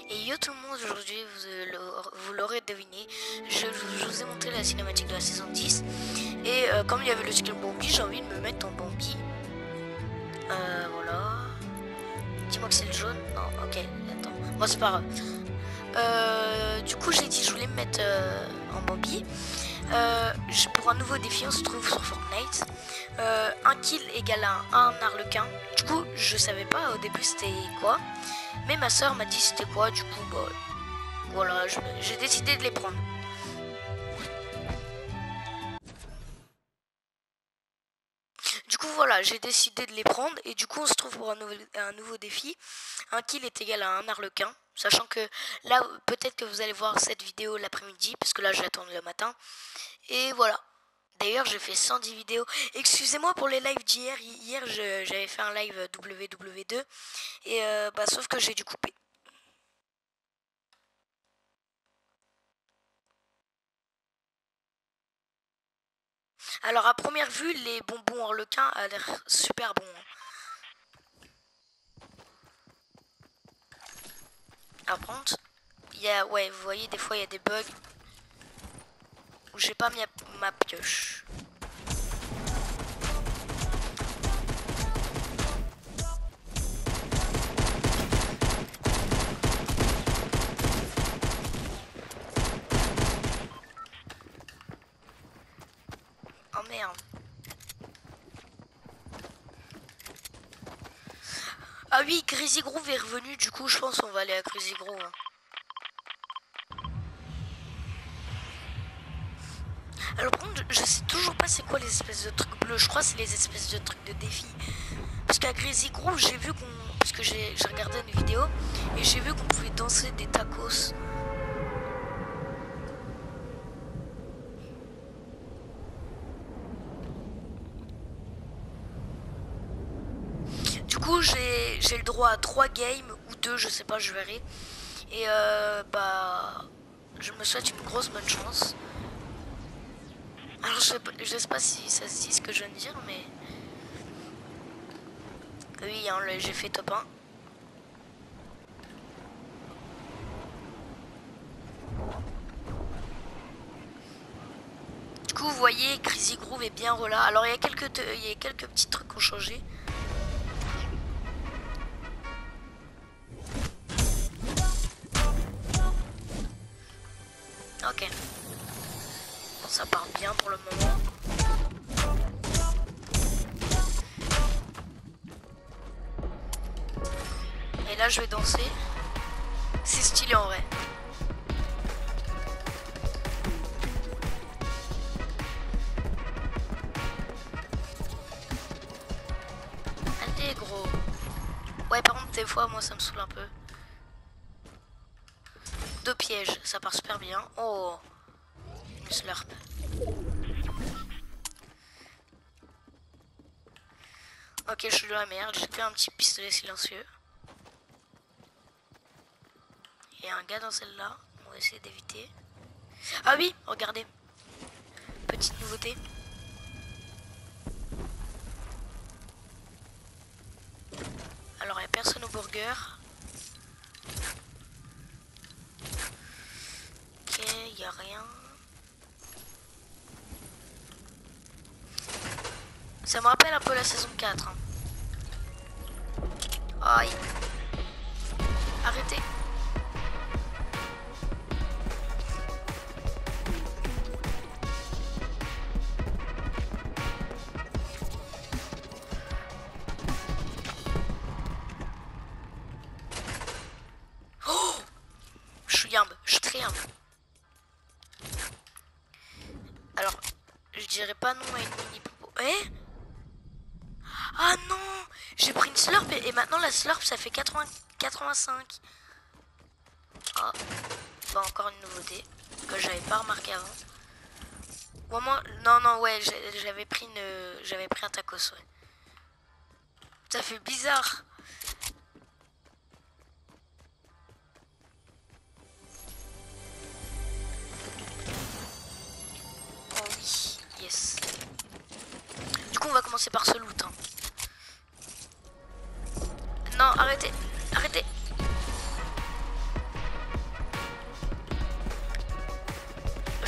Et yo tout le monde, aujourd'hui vous l'aurez deviné, je vous ai montré la cinématique de la saison 10. Et comme il y avait le skin Bambi, j'ai envie de me mettre en Bambi. Voilà. Dis-moi que c'est le jaune. Non, ok, attends. Moi c'est pas grave. Du coup j'ai dit je voulais me mettre en Bambi. Pour un nouveau défi, on se trouve sur Fortnite. Un kill égale un arlequin. Du coup, je savais pas au début c'était quoi. Mais ma soeur m'a dit c'était quoi. Du coup, bah, voilà, j'ai décidé de les prendre. Du coup, voilà, j'ai décidé de les prendre. Et du coup, on se trouve pour un nouveau défi. Un kill est égal à un arlequin. Sachant que là, peut-être que vous allez voir cette vidéo l'après-midi. Parce que là, je l'attends le matin. Et voilà. D'ailleurs, j'ai fait 110 vidéos. Excusez-moi pour les lives d'hier. Hier, j'avais fait un live WW2. Et bah, sauf que j'ai dû couper. Alors, à première vue, les bonbons harlequins a l'air super bons. Par contre, ouais, vous voyez, des fois, il y a des bugs où j'ai pas mis ma pioche. Oh merde. Ah oui, Crazy Groove est revenu, du coup je pense qu'on va aller à Crazy Groove. Alors par contre, je sais toujours pas c'est quoi les espèces de trucs bleus, je crois que c'est les espèces de trucs de défi. Parce qu'à Crazy Groove, j'ai vu parce que j'ai regardé une vidéo, et j'ai vu qu'on pouvait danser des tacos. Du coup, j'ai le droit à 3 games, ou 2, je sais pas, je verrai. Et bah, je me souhaite une grosse bonne chance. Alors, je sais pas si ça se dit ce que je viens de dire, mais... Oui, hein, j'ai fait top 1. Du coup, vous voyez, Crazy Groove est bien relâché. Alors, il y a quelques petits trucs qui ont changé. Ok. Bon, ça part bien pour le moment. Et là, je vais danser. C'est stylé en vrai. Allez, gros. Ouais, par contre, des fois, moi, ça me saoule un peu. 2 pièges, ça part super bien. Oh, une slurp. Ok, je suis dans la merde. J'ai fait un petit pistolet silencieux. Il y a un gars dans celle-là. On va essayer d'éviter. Ah oui, regardez. Petite nouveauté. Alors, il n'y a personne au burger. Ok, il n'y a rien. Ça me rappelle un peu la saison 4. Hein. Aïe. Arrêtez. Oh, je suis humble, je suis très humble. Alors, je dirais pas non à une mini popo. Eh? Ah non! J'ai pris une slurp et maintenant la slurp ça fait 85. Ah, bah encore une nouveauté que j'avais pas remarqué avant. Ou moi, non, ouais, j'avais pris un tacos, ouais. Ça fait bizarre. Oh oui, yes. Du coup, on va commencer par ce loot. Hein. Non, arrêtez, arrêtez.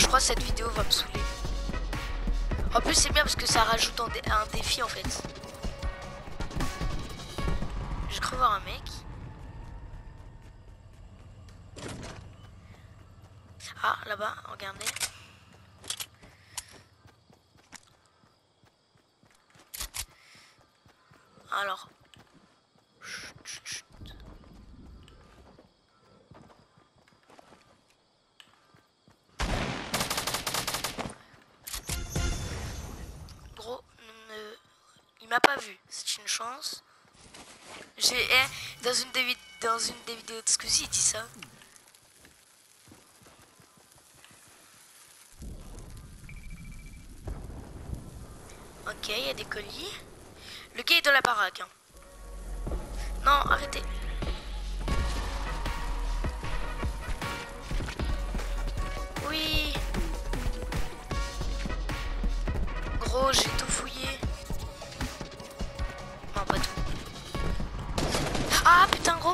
crois que cette vidéo va me saouler. En plus c'est bien parce que ça rajoute un défi en fait. J'ai cru voir un mec. Ah là-bas, regardez. Alors. Chut, chut, chut. Gros, il m'a pas vu, c'est une chance. J'ai dans une des vidéos de Squeezie, il dit ça. Ok, il y a des colis. Le gars est dans la baraque. Hein. Non, arrêtez. Oui. Gros, j'ai tout fouillé. Non, pas tout. Ah, putain, gros.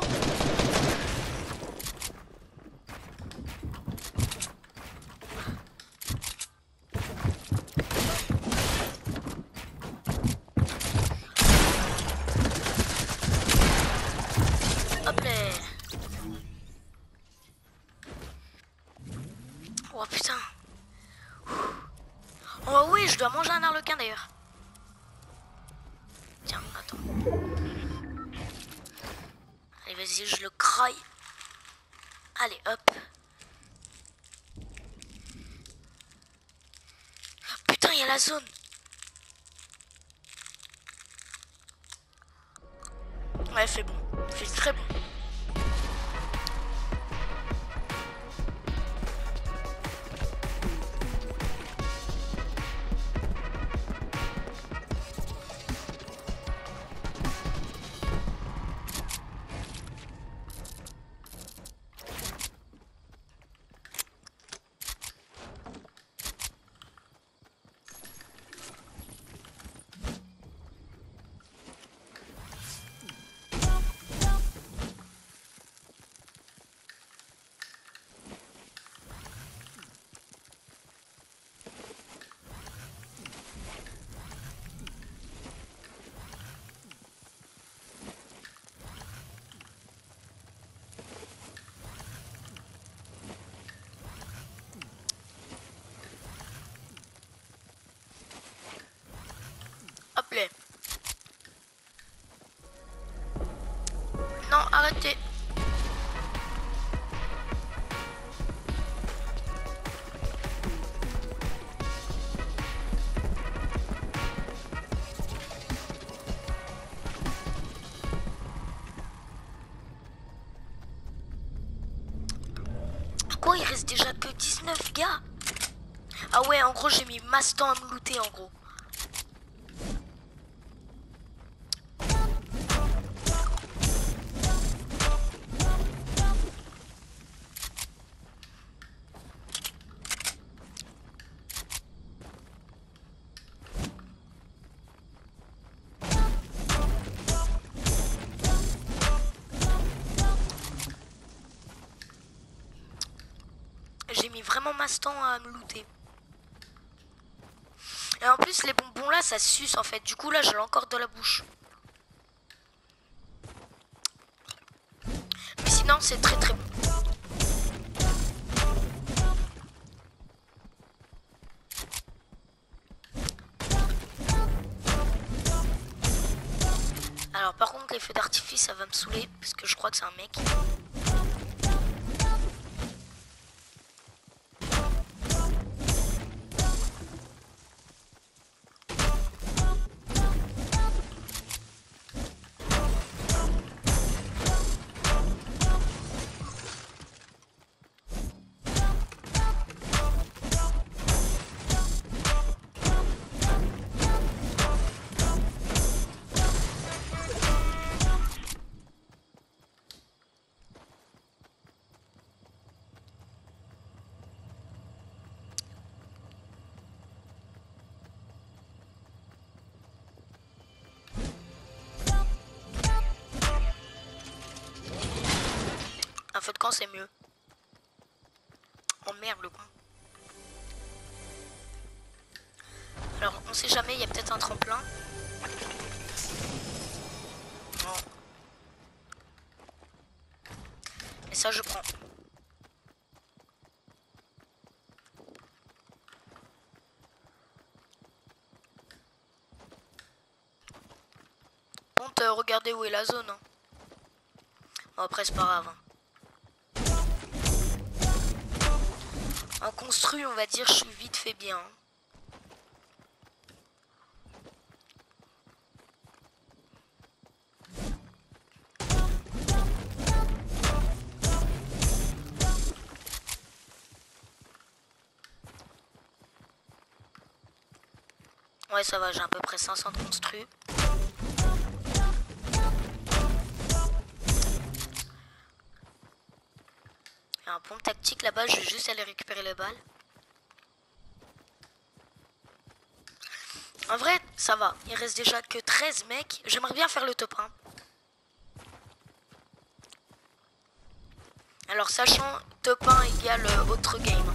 Hop là. Oh putain. Oh oui, je dois manger un arlequin d'ailleurs. Tiens, attends. Allez, vas-y, je le craille. Allez, hop. Putain, il y a la zone. Ouais, c'est bon. C'est très bon. Hop là. Non, arrêtez. Quoi, il reste déjà que 19 gars? Ah ouais, en gros, j'ai mis masse temps à me looter, en gros. J'ai mis vraiment masse temps à me looter. Et en plus, les bonbons là, ça suce en fait. Du coup, là, je l'ai encore dans la bouche. Mais sinon, c'est très très bon. Alors, par contre, les feux d'artifice, ça va me saouler. Parce que je crois que c'est un mec. Un feu de camp, c'est mieux. Oh merde, le con. Alors, on sait jamais, il y a peut-être un tremplin. Non. Et ça, je prends. Bon, regardez où est la zone. Hein. Bon, après, c'est pas grave. Hein. En construit, on va dire, je suis vite fait bien. Ouais, ça va, j'ai à peu près 500 de construits. Il y a un pompe tactique là-bas, je vais juste aller récupérer les balles. En vrai, ça va. Il reste déjà que 13 mecs. J'aimerais bien faire le top 1. Alors, sachant top 1 égale autre game.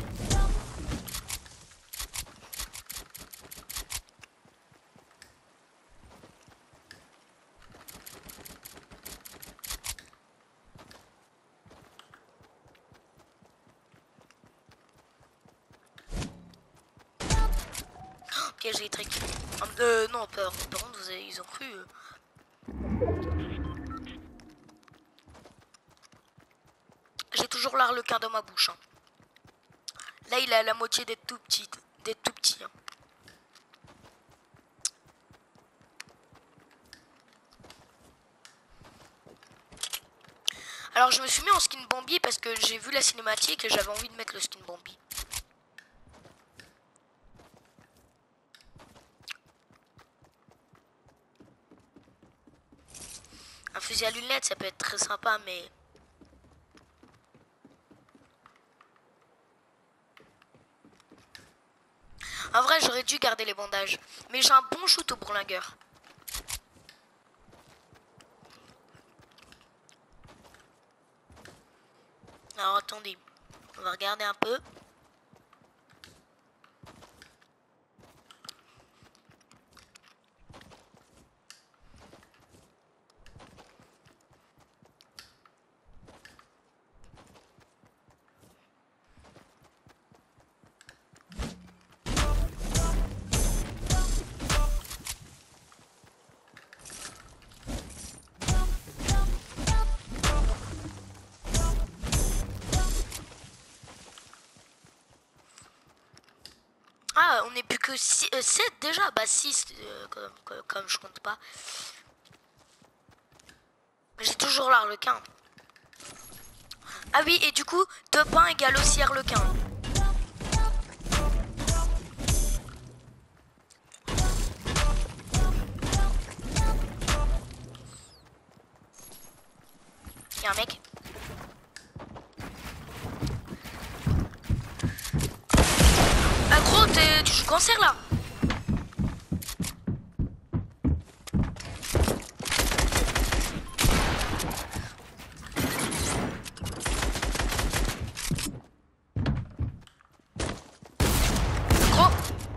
Piège électrique. Non, par contre, ils ont cru. J'ai toujours l'arlequin dans ma bouche. Hein. Là, il a la moitié d'être tout petit. Hein. Alors, je me suis mis en skin Bambi parce que j'ai vu la cinématique et j'avais envie de mettre le skin Bambi. Un fusil à lunettes, ça peut être très sympa, mais... En vrai, j'aurais dû garder les bandages. Mais j'ai un bon shoot au bourlingueur. Alors, attendez. On va regarder un peu. Ah, on n'est plus que 7 déjà. Bah 6, comme je compte pas. J'ai toujours l'arlequin. Ah oui, et du coup, top 1 égale aussi arlequin. Il y a un mec. Ah gros, tu joues cancer là. Gros.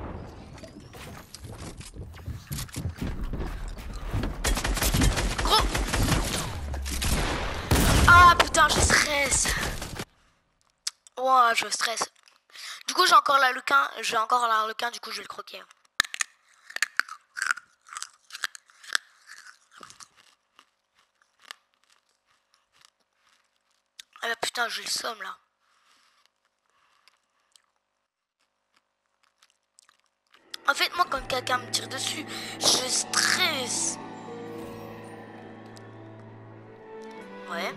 Gros. Ah putain, je stresse. Ouah, je stresse. Du coup, j'ai encore l'arlequin, du coup, je vais le croquer. Ah bah putain, j'ai le somme là. En fait, moi, quand quelqu'un me tire dessus, je stresse. Ouais.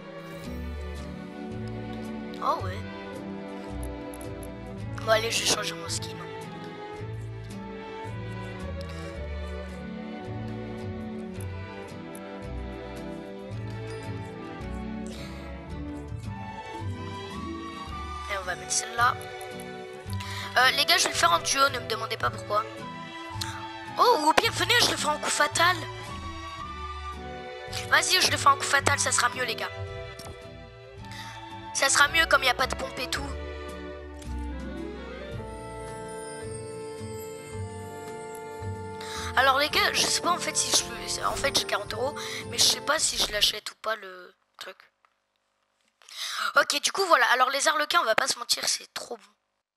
Oh ouais. Bon allez, je vais changer mon skin. Et on va mettre celle-là. Les gars, je vais le faire en duo, ne me demandez pas pourquoi. Oh, ou au pire, venez, je le fais en coup fatal. Vas-y, je le fais en coup fatal, ça sera mieux, les gars. Ça sera mieux comme il n'y a pas de pompe et tout. Alors les gars, je sais pas en fait si je peux... En fait j'ai 40 euros, mais je sais pas si je l'achète ou pas le truc. Ok, du coup voilà. Alors les arlequins, on va pas se mentir, c'est trop bon.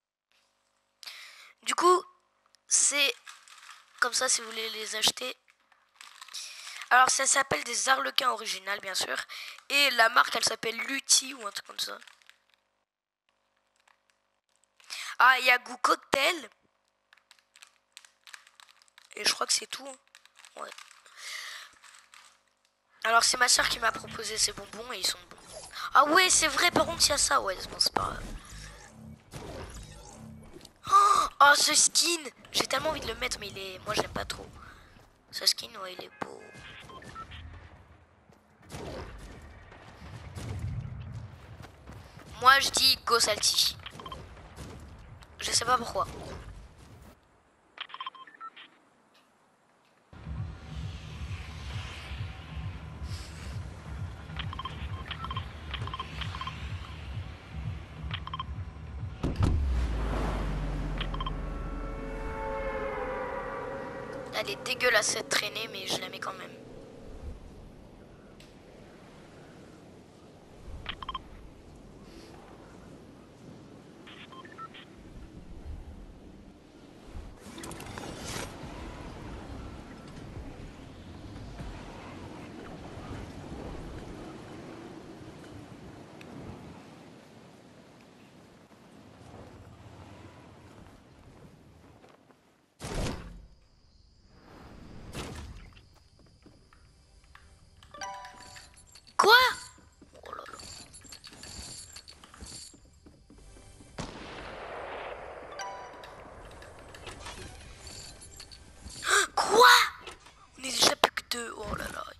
Du coup, c'est comme ça si vous voulez les acheter. Alors ça s'appelle des arlequins originales bien sûr. Et la marque elle s'appelle Lutti ou un truc comme ça. Ah, il y a goût cocktail. Et je crois que c'est tout. Ouais. Alors c'est ma soeur qui m'a proposé ces bonbons et ils sont bons. Ah ouais c'est vrai par contre il y a ça. Ouais bon, c'est pas grave. Oh ce skin. J'ai tellement envie de le mettre mais il est... Moi j'aime pas trop. Ce skin ouais il est beau. Moi je dis go salty. Je sais pas pourquoi. Elle est dégueulasse cette traînée mais je la mets quand même. Quoi? Oh là là. Quoi? On est déjà plus que deux. Oh là là.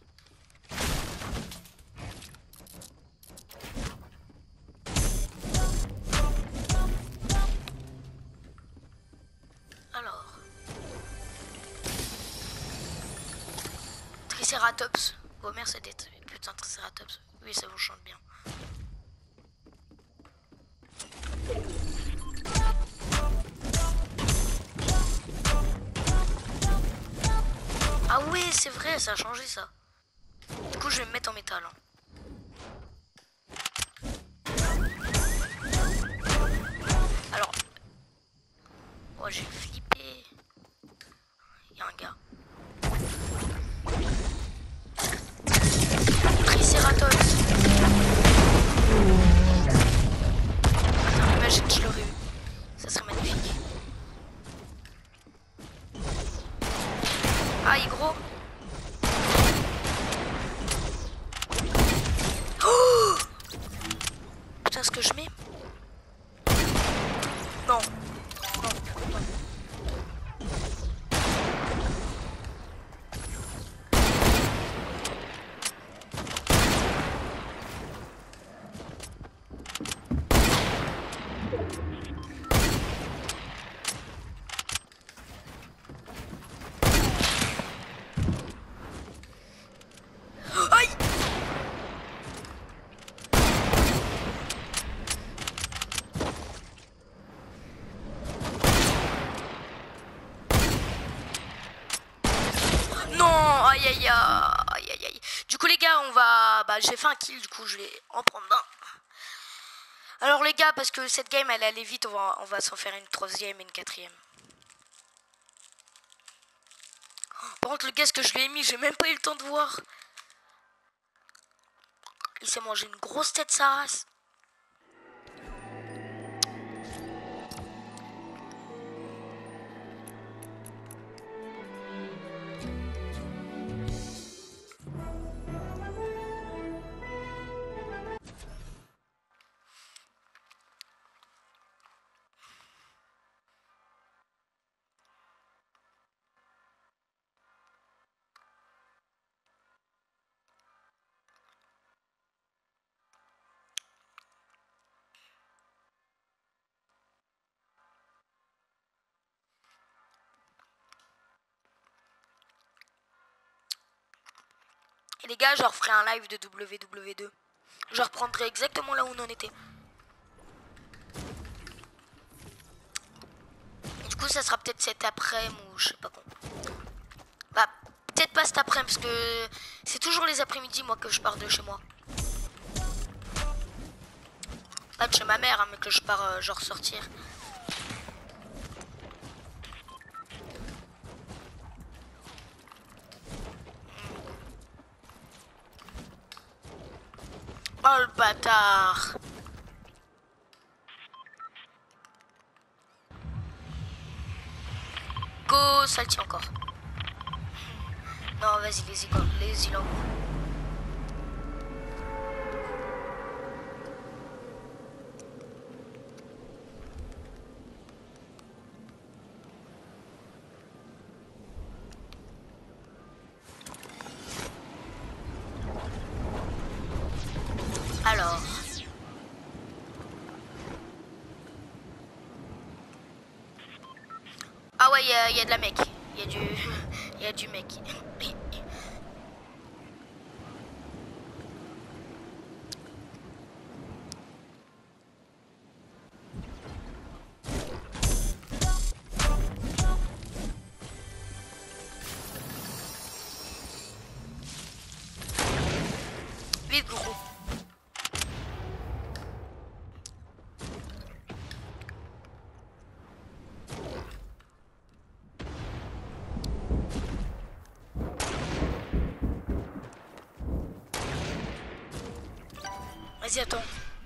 Alors. Triceratops. Homer c'est des putain de Triceratops. Oui ça vous chante bien. Ah ouais c'est vrai ça a changé ça. Du coup je vais me mettre en métal. Hein. Alors. Oh j'ai flippé. Il y a un gars. Triceratops. Attends, imagine que je l'aurais eu. Ça serait magnifique. Aïe gros. Oh putain ce que je mets. Non. Aïe. Non, aïe aïe aïe aïe aïe. Du coup les gars, on va... Bah j'ai fait un kill, du coup je vais en prendre un. Alors les gars, parce que cette game elle allait vite, on va s'en faire une troisième et une quatrième. Par contre le gars, ce que je lui ai mis, j'ai même pas eu le temps de voir. Il s'est mangé une grosse tête sa race. Et les gars, je referai un live de WW2. Je reprendrai exactement là où on en était. Et du coup, ça sera peut-être cet après-midi ou je sais pas quand. Bah, peut-être pas cet après-midi, parce que c'est toujours les après-midi, moi, que je pars de chez moi. Pas de chez ma mère, hein, mais que je pars, genre, sortir. Oh, le bâtard. Go, ça le tient encore. Non, vas-y, les-y là. Alors. Ah ouais, il y a de la mec. Il y a du... Il y a du mec. Vite, gros. Vas-y, attends.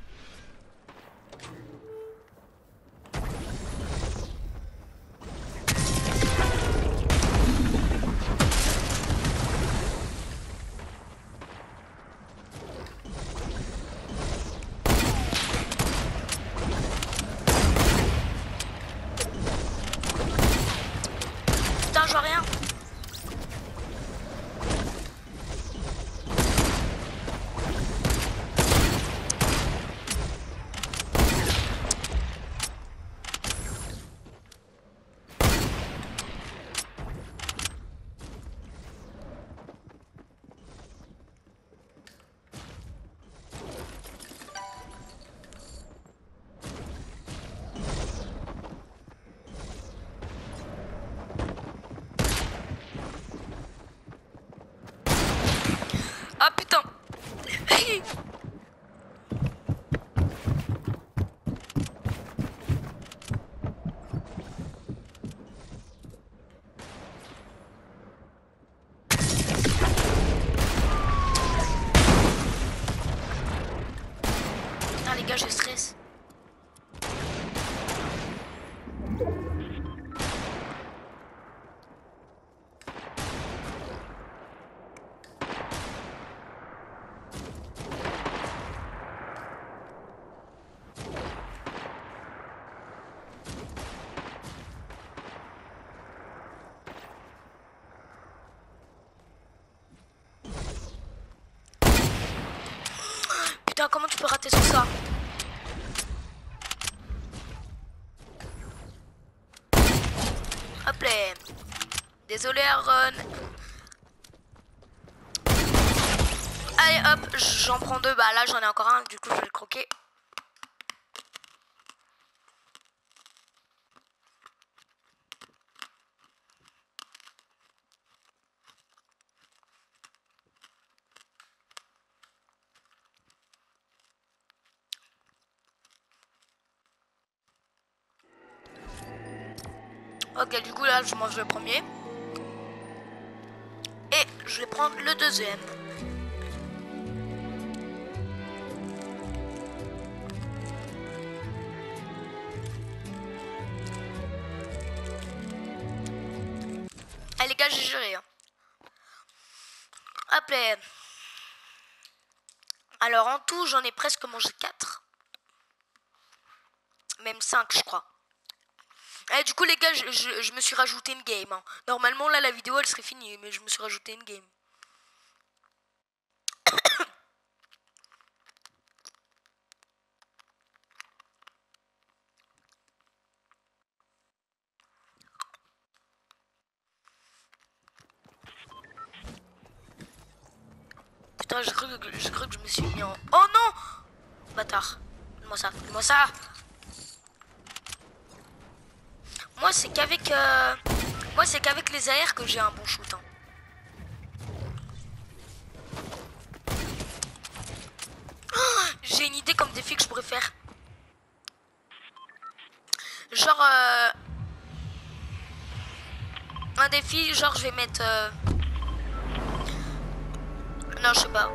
Putain, je vois rien. Ah putain. Ah les gars, je stresse. Putain, comment tu peux rater sur ça? Hop là. Désolé Aaron. Allez hop, j'en prends deux. Bah là j'en ai encore un, du coup je vais le croquer. Ok, du coup là je mange le premier. Et je vais prendre le deuxième. Allez les gars, j'ai géré. Hein. Hop là. Alors en tout, j'en ai presque mangé 4. Même 5 je crois. Et du coup les gars, je me suis rajouté une game. Hein. Normalement là la vidéo elle serait finie, mais je me suis rajouté une game. Putain, j'ai cru que je me suis mis en... Oh non! Bâtard. Donne-moi ça, donne-moi ça. Moi c'est qu'avec les AR que j'ai un bon shoot. Hein. j'ai une idée comme défi que je pourrais faire. Genre un défi, genre je vais mettre non, je sais pas.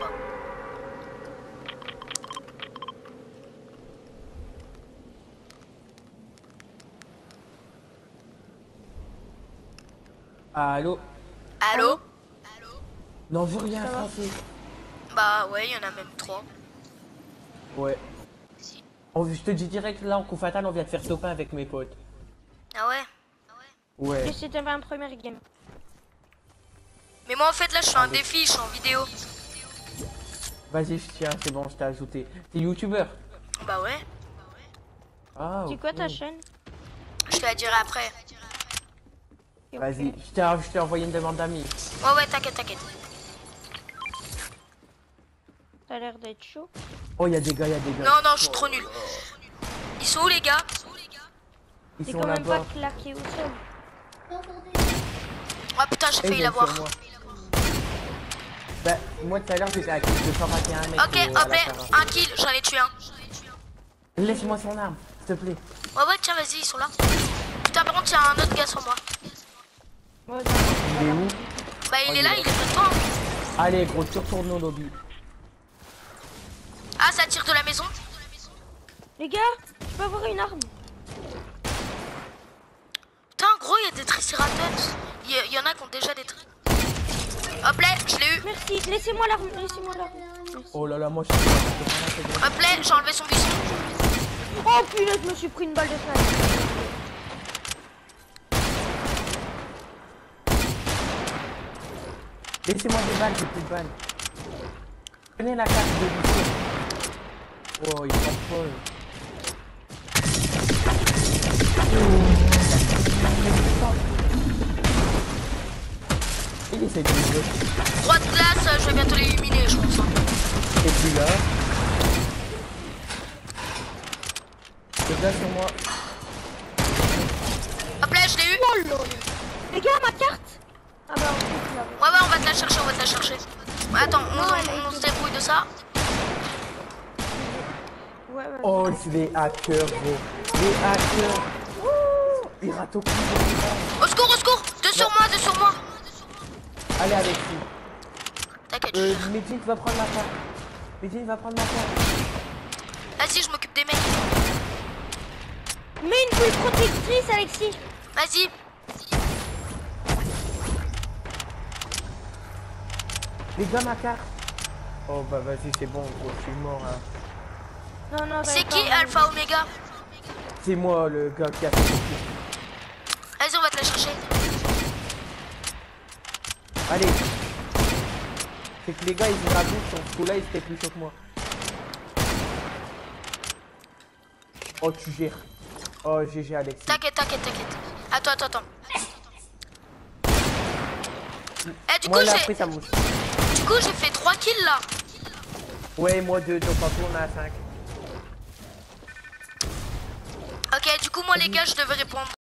Allô? Allô? Non, je veux rien français. Bah ouais, il y en a même 3. Ouais. Je te dis direct, là, en coup fatal, on vient de faire top 1 avec mes potes. Ah ouais? Ouais. Et c'était un premier game. Mais moi en fait là je fais un défi, je suis en vidéo. Vas-y, tiens, c'est bon, je t'ai ajouté. T'es youtubeur? Bah ouais, Ah, C'est ok. quoi ta chaîne? je te la dirai après. Vas-y, je t'ai envoyé une demande d'amis. Ouais, t'inquiète. T'as l'air d'être chaud. Oh, il y a des gars. Non, je suis trop nul. Ils sont où les gars? Ils T'es sont quand même pas là-bas. claqué au sol. Ah putain, j'ai Eh, failli ils l'avoir. sont sur moi. Bah, moi tout à l'heure j'étais à 221 mètres. Ok, hop là, un kill, j'en ai tué un. Laisse-moi son arme, s'il te plaît. Ouais, tiens, vas-y, ils sont là. Putain, par contre, il y a un autre gars sur moi. Ouais, Il est où? Bah, il est là, il est près de toi. Allez, gros, tu retournes au lobby. Ah, ça tire de la maison. les gars, je peux avoir une arme? Putain, gros, il y a des tricératops. Il y en a qui ont déjà des tri. Hop là, je l'ai eu. Merci, laissez-moi l'arme, Merci. Oh là là, moi je suis pas. Hop là, j'ai enlevé son buisson. Oh punaise, je me suis pris une balle de sniper. Laissez-moi des balles, j'ai plus de balles. Prenez la carte de buisson. Oh, il est pas folle. Il essaie de me jouer. Droite glace, je vais bientôt l'éliminer, je pense. Hein. Et puis là. Le gars sur moi. Hop là, je l'ai eu. Oh lol. Les gars, ma carte. Ah bah en fait, là. Ouais, on va te la chercher, Ouais, attends, on se débrouille de ça. Ouais. Oh, c'est des hackers, gros. Les hackers. Ouh, ils ratent au cul. Au secours. Deux sur moi. Allez, Alexis. T'inquiète. Medine va prendre ma carte. Vas-y, je m'occupe des mecs. Mets une bulle protectrice, Alexis. Vas-y. Les gars, ma carte. Oh, bah vas-y, c'est bon, gros, je suis mort. Hein. Non, C'est qui Alpha Omega? C'est moi, le gars qui a fait le truc. Vas-y, on va te la chercher. Allez. C'est que les gars, ils me racontent sur ce coup-là, ils étaient plus chauds que moi. Oh, tu gères. Oh, GG, Alexis. T'inquiète. Attends. Eh, du Moi, coup, là, après, ça mouche. j'ai fait 3 kills là. Ouais, moi 2, donc en tout, on a 5. Ok, du coup, moi les gars, je devais répondre.